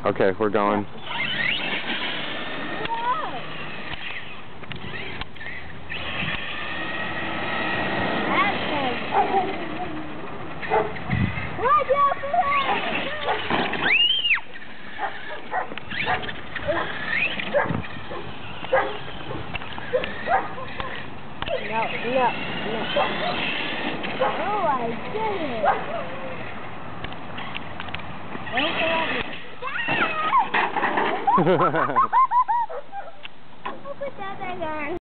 Okay, we're going. No. Oh, I did it. Don't go at me. I'll put that back on.